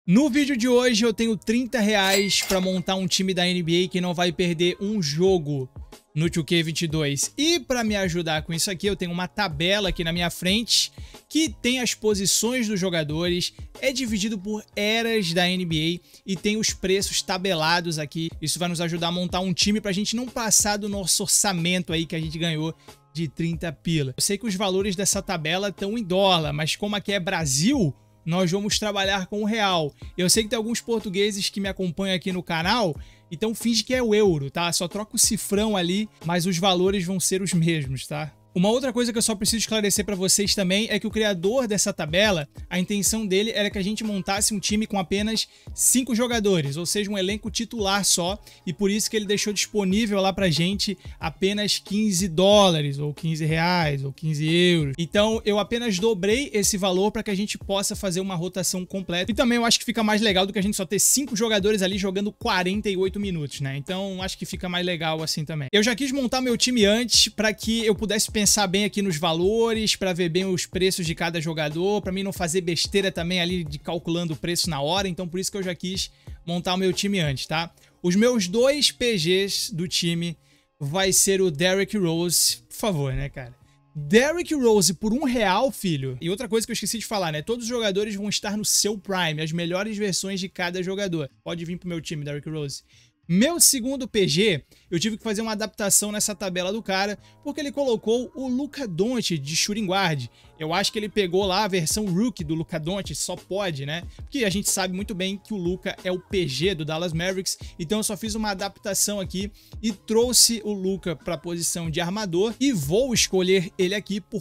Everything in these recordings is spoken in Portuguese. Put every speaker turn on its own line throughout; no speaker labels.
No vídeo de hoje eu tenho 30 reais para montar um time da NBA que não vai perder um jogo no 2K22. E para me ajudar com isso aqui, eu tenho uma tabela aqui na minha frente que tem as posições dos jogadores, é dividido por eras da NBA e tem os preços tabelados aqui. Isso vai nos ajudar a montar um time para a gente não passar do nosso orçamento aí que a gente ganhou de 30 pila. Eu sei que os valores dessa tabela estão em dólar, mas como aqui é Brasil, nós vamos trabalhar com o real. Eu sei que tem alguns portugueses que me acompanham aqui no canal, então finge que é o euro, tá? Só troca o cifrão ali, mas os valores vão ser os mesmos, tá? Uma outra coisa que eu só preciso esclarecer para vocês também é que o criador dessa tabela, a intenção dele era que a gente montasse um time com apenas 5 jogadores, ou seja, um elenco titular só, e por isso que ele deixou disponível lá pra gente apenas 15 dólares, ou 15 reais, ou 15 euros. Então eu apenas dobrei esse valor para que a gente possa fazer uma rotação completa. E também eu acho que fica mais legal do que a gente só ter 5 jogadores ali jogando 48 minutos, né? Então acho que fica mais legal assim também. Eu já quis montar meu time antes para que eu pudesse pensar bem aqui nos valores, para ver bem os preços de cada jogador, para mim não fazer besteira também ali de calculando o preço na hora, então por isso que eu já quis montar o meu time antes, tá? Os meus 2 PGs do time vai ser o Derrick Rose, por favor, né, cara? Derrick Rose por R$1, filho. E outra coisa que eu esqueci de falar, né? Todos os jogadores vão estar no seu prime, as melhores versões de cada jogador. Pode vir pro meu time, Derrick Rose. Meu segundo PG, eu tive que fazer uma adaptação nessa tabela do cara, porque ele colocou o Luka Doncic de shooting guard. Eu acho que ele pegou lá a versão rookie do Luka Doncic, só pode, né? Porque a gente sabe muito bem que o Luka é o PG do Dallas Mavericks, então eu só fiz uma adaptação aqui e trouxe o Luka para a posição de armador e vou escolher ele aqui por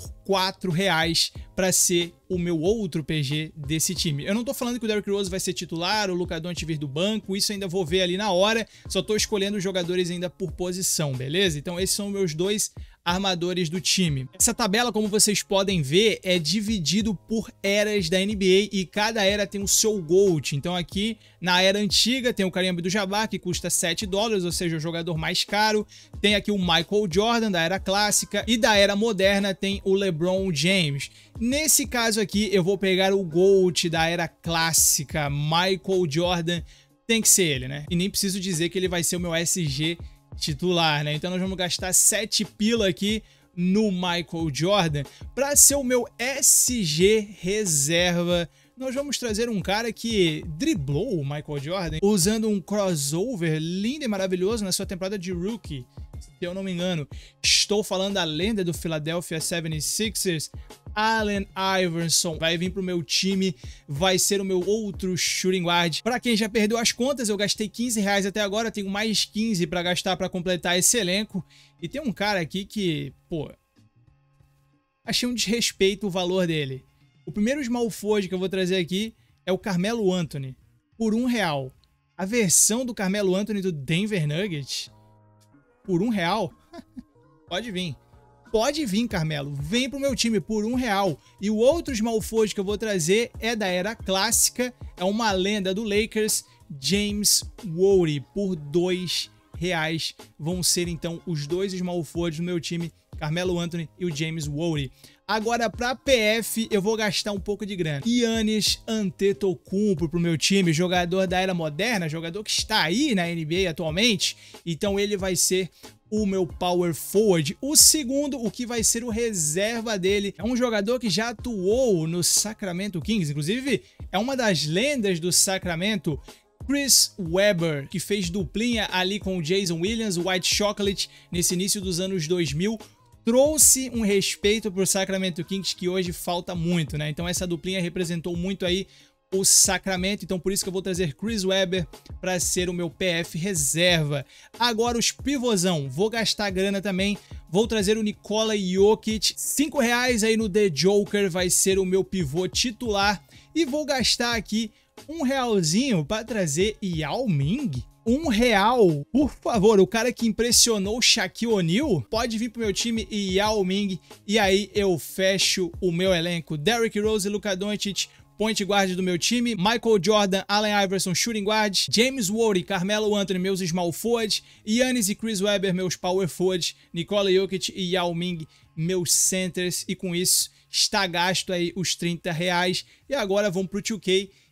R$4 para ser o meu outro PG desse time. Eu não tô falando que o Derrick Rose vai ser titular, o Luka Doncic vir do banco, isso ainda vou ver ali na hora, só tô escolhendo os jogadores ainda por posição, beleza? Então esses são meus 2 armadores do time. Essa tabela, como vocês podem ver, é dividido por eras da NBA e cada era tem o seu GOAT. Então aqui, na era antiga, tem o Kareem Abdul-Jabbar, que custa 7 dólares, ou seja, o jogador mais caro. Tem aqui o Michael Jordan, da era clássica, e da era moderna tem o LeBron James. Nesse caso aqui, eu vou pegar o GOAT da era clássica, Michael Jordan. Tem que ser ele, né? E nem preciso dizer que ele vai ser o meu SG titular, né? Então nós vamos gastar 7 pila aqui no Michael Jordan para ser o meu SG reserva. Nós vamos trazer um cara que driblou o Michael Jordan usando um crossover lindo e maravilhoso na sua temporada de rookie, se eu não me engano. Estou falando da lenda do Philadelphia 76ers, Allen Iverson. Vai vir pro meu time, vai ser o meu outro shooting guard. Para quem já perdeu as contas, eu gastei 15 reais até agora, tenho mais 15 para gastar para completar esse elenco. E tem um cara aqui que, pô, achei um desrespeito o valor dele. O primeiro small forward que eu vou trazer aqui é o Carmelo Anthony, por R$1. A versão do Carmelo Anthony do Denver Nuggets, por R$1? Pode vir. Pode vir, Carmelo. Vem pro meu time por R$1. E o outro small forward que eu vou trazer é da era clássica, é uma lenda do Lakers, James Worthy, por R$2. Vão ser então os 2 small forwards do meu time, Carmelo Anthony e o James Worthy. Agora, para PF, eu vou gastar um pouco de grana. Giannis Antetokounmpo pro meu time, jogador da era moderna, jogador que está aí na NBA atualmente. Então ele vai ser o meu power forward. O segundo, o que vai ser o reserva dele, é um jogador que já atuou no Sacramento Kings, inclusive é uma das lendas do Sacramento, Chris Webber, que fez duplinha ali com o Jason Williams, o White Chocolate, nesse início dos anos 2000. Trouxe um respeito pro Sacramento Kings que hoje falta muito, né? Então essa duplinha representou muito aí o Sacramento, então por isso que eu vou trazer Chris Webber para ser o meu PF reserva. Agora os pivôzão, vou gastar grana também, vou trazer o Nikola Jokic, R$5 aí no The Joker, vai ser o meu pivô titular, e vou gastar aqui R$1 para trazer Yao Ming. R$1, por favor, o cara que impressionou o Shaquille O'Neal pode vir pro meu time e Yao Ming, e aí eu fecho o meu elenco. Derrick Rose e Luka Doncic, point guard do meu time, Michael Jordan, Allen Iverson, shooting guard, James Worthy, Carmelo Anthony, meus small forwards, Giannis e Chris Webber, meus power forwards, Nikola Jokic e Yao Ming, meus centers, e com isso está gasto aí os R$30. E agora vamos pro 2K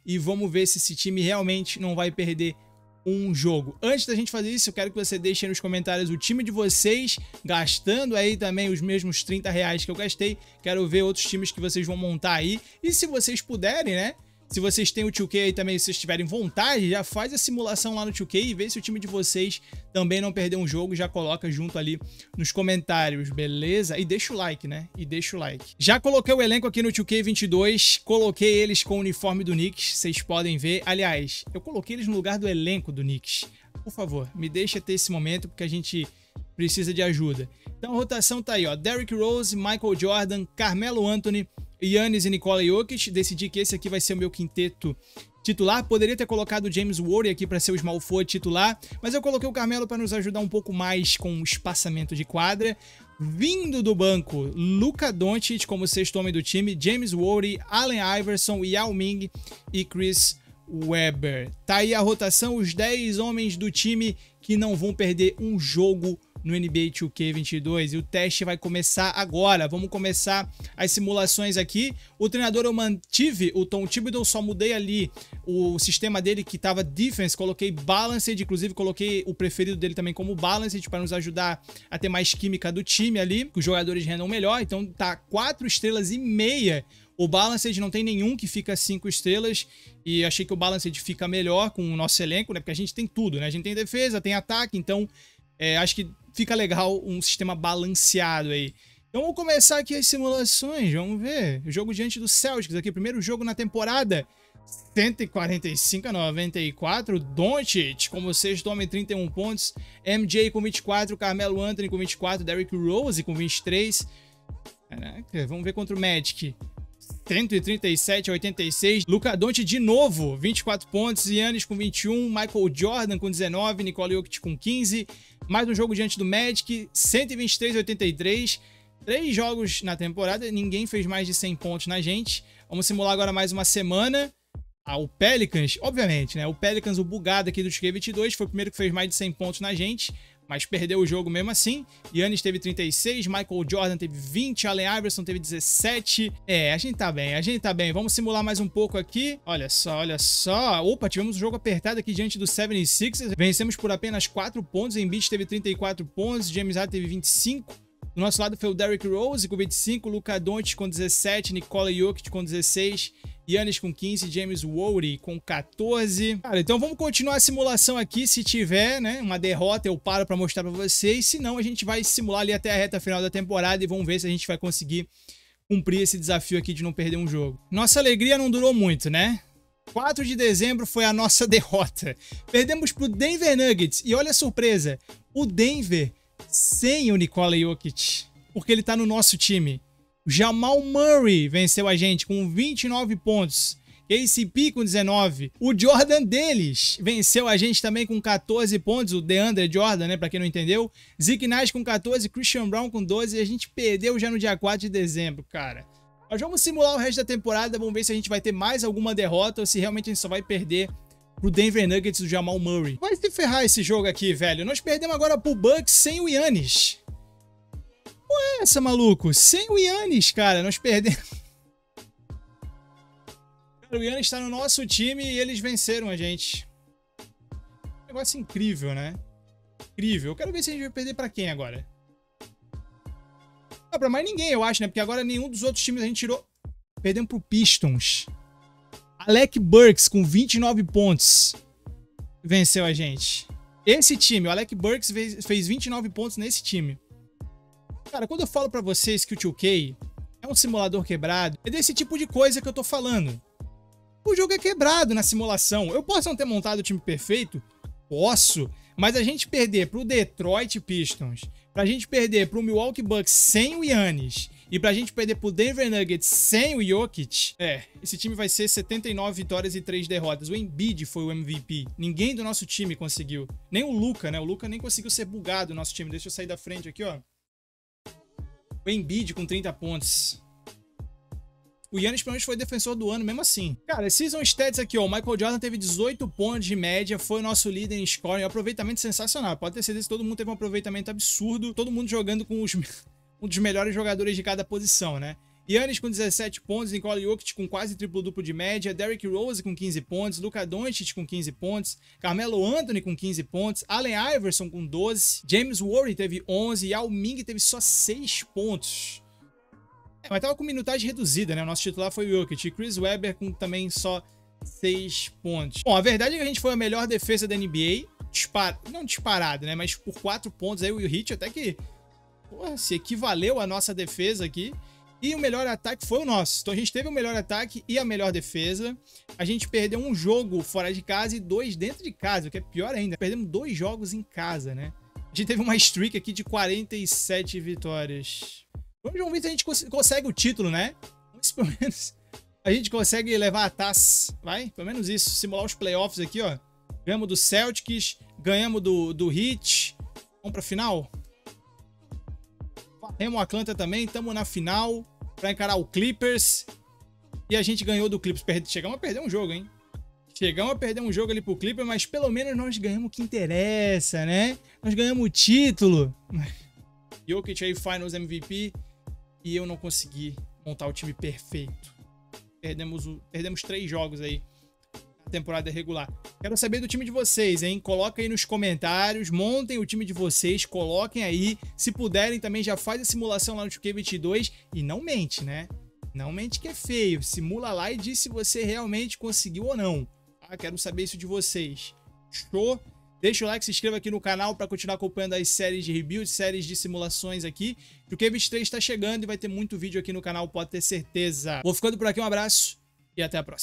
e vamos ver se esse time realmente não vai perder um jogo. Antes da gente fazer isso, eu quero que você deixe aí nos comentários o time de vocês, gastando aí também os mesmos 30 reais que eu gastei. Quero ver outros times que vocês vão montar aí. E se vocês puderem, né? Se vocês têm o 2K aí também, se vocês tiverem vontade, já faz a simulação lá no 2K e vê se o time de vocês também não perder um jogo. Já coloca junto ali nos comentários, beleza? E deixa o like, né? E deixa o like. Já coloquei o elenco aqui no 2K22, coloquei eles com o uniforme do Knicks, vocês podem ver. Aliás, eu coloquei eles no lugar do elenco do Knicks. Por favor, me deixa ter esse momento, porque a gente precisa de ajuda. Então a rotação tá aí, ó. Derrick Rose, Michael Jordan, Carmelo Anthony, Giannis e Nikola Jokic. Decidi que esse aqui vai ser o meu quinteto titular. Poderia ter colocado o James Worthy aqui para ser o small forward titular, mas eu coloquei o Carmelo para nos ajudar um pouco mais com o espaçamento de quadra. Vindo do banco, Luka Doncic como sexto homem do time, James Worthy, Allen Iverson, Yao Ming e Chris Webber. Tá aí a rotação, os 10 homens do time que não vão perder um jogo no NBA 2K22, e o teste vai começar agora. Vamos começar as simulações aqui. O treinador eu mantive, o Tom Thibodeau, só mudei ali o sistema dele que estava defense, coloquei balanced, inclusive coloquei o preferido dele também como balanced para nos ajudar a ter mais química do time ali, que os jogadores rendam melhor. Então tá 4,5 estrelas. O balanced não tem nenhum que fica 5 estrelas, e achei que o balanced fica melhor com o nosso elenco, né? Porque a gente tem tudo, né? A gente tem defesa, tem ataque, então acho que fica legal um sistema balanceado aí. Então vamos começar aqui as simulações, vamos ver. O jogo diante do Celtics aqui, primeiro jogo na temporada. 145-94, Doncic como sexto homem, 31 pontos. MJ com 24, Carmelo Anthony com 24, Derrick Rose com 23. Caraca, vamos ver contra o Magic. 137-86, Luka Doncic de novo, 24 pontos, Giannis com 21, Michael Jordan com 19, Nikola Jokic com 15, mais um jogo diante do Magic, 123-83, 3 jogos na temporada, ninguém fez mais de 100 pontos na gente. Vamos simular agora mais uma semana. O Pelicans, obviamente, né? O Pelicans, o bugado aqui do 2K22, foi o primeiro que fez mais de 100 pontos na gente, mas perdeu o jogo mesmo assim. Giannis teve 36, Michael Jordan teve 20, Allen Iverson teve 17. A gente tá bem, a gente tá bem. Vamos simular mais um pouco aqui. Olha só, olha só. Opa, tivemos um jogo apertado aqui diante do 76ers. Vencemos por apenas 4 pontos. Embiid teve 34 pontos, James Harden teve 25. Do nosso lado foi o Derrick Rose com 25, Luka Doncic com 17, Nikola Jokic com 16, Giannis com 15, James Worthy com 14. Cara, então vamos continuar a simulação aqui. Se tiver, né, uma derrota, eu paro pra mostrar pra vocês. Se não, a gente vai simular ali até a reta final da temporada e vamos ver se a gente vai conseguir cumprir esse desafio aqui de não perder um jogo. Nossa alegria não durou muito, né? 4 de dezembro foi a nossa derrota. Perdemos pro Denver Nuggets. E olha a surpresa, o Denver sem o Nikola Jokic, porque ele tá no nosso time. O Jamal Murray venceu a gente com 29 pontos. KCP com 19. O Jordan deles venceu a gente também com 14 pontos. O DeAndre Jordan, né? Pra quem não entendeu. Zeke Nash com 14. Christian Brown com 12. E a gente perdeu já no dia 4 de dezembro, cara. Nós vamos simular o resto da temporada. Vamos ver se a gente vai ter mais alguma derrota ou se realmente a gente só vai perder pro Denver Nuggets do Jamal Murray. Vai se ferrar esse jogo aqui, velho. Nós perdemos agora pro Bucks sem o Giannis. Essa, maluco? Sem o Giannis, cara, nós perdemos. O Giannis tá no nosso time e eles venceram a gente. Negócio incrível, né? Incrível. Eu quero ver se a gente vai perder pra quem agora. Não, pra mais ninguém, eu acho, né? Porque agora nenhum dos outros times a gente tirou. Perdemos pro Pistons. Alec Burks com 29 pontos venceu a gente. Esse time, o Alec Burks fez 29 pontos nesse time. Cara, quando eu falo pra vocês que o 2K é um simulador quebrado, é desse tipo de coisa que eu tô falando. O jogo é quebrado na simulação. Eu posso não ter montado o time perfeito? Posso. Mas a gente perder pro Detroit Pistons, pra gente perder pro Milwaukee Bucks sem o Giannis e pra gente perder pro Denver Nuggets sem o Jokic, esse time vai ser 79 vitórias e 3 derrotas. O Embiid foi o MVP. Ninguém do nosso time conseguiu. Nem o Luka, né? O Luka nem conseguiu ser bugado no nosso time. Deixa eu sair da frente aqui, ó. O Embiid com 30 pontos. O Giannis, pelo menos, foi defensor do ano, mesmo assim. Cara, season stats aqui, ó. O Michael Jordan teve 18 pontos de média, foi o nosso líder em scoring. Aproveitamento sensacional. Pode ter certeza que todo mundo teve um aproveitamento absurdo. Todo mundo jogando com um dos melhores jogadores de cada posição, né? Giannis com 17 pontos, Nikola Jokic com quase triplo-duplo de média, Derrick Rose com 15 pontos, Luka Doncic com 15 pontos, Carmelo Anthony com 15 pontos, Allen Iverson com 12, James Worthy teve 11 e Yao Ming teve só 6 pontos. Mas tava com minutagem reduzida, né? O nosso titular foi o Jokic, e Chris Webber com também só 6 pontos. Bom, a verdade é que a gente foi a melhor defesa da NBA, não disparado, né? Mas por 4 pontos aí o Heat até que se equivaleu à nossa defesa aqui. E o melhor ataque foi o nosso. Então a gente teve o melhor ataque e a melhor defesa. A gente perdeu um jogo fora de casa e 2 dentro de casa, o que é pior ainda. Perdemos 2 jogos em casa, né? A gente teve uma streak aqui de 47 vitórias. Vamos ver se a gente consegue o título, né? Vamos se pelo menos a gente consegue levar a taça. Vai? Pelo menos isso. Simular os playoffs aqui, ó. Ganhamos do Celtics, ganhamos do Heat. Vamos pra final? Temos o Atlanta também, estamos na final para encarar o Clippers. E a gente ganhou do Clippers. Chegamos a perder um jogo, hein? Chegamos a perder um jogo ali pro Clippers, mas pelo menos nós ganhamos o que interessa, né? Nós ganhamos o título. Jokic aí, Finals MVP. E eu não consegui montar o time perfeito. Perdemos 3 jogos aí na temporada regular. Quero saber do time de vocês, hein? Coloca aí nos comentários, montem o time de vocês, coloquem aí. Se puderem também já faz a simulação lá no 2K22 e não mente, né? Não mente que é feio. Simula lá e diz se você realmente conseguiu ou não. Tá? Quero saber isso de vocês. Show? Deixa o like, se inscreva aqui no canal para continuar acompanhando as séries de rebuild, séries de simulações aqui. O 2K23 está chegando e vai ter muito vídeo aqui no canal, pode ter certeza. Vou ficando por aqui, um abraço e até a próxima.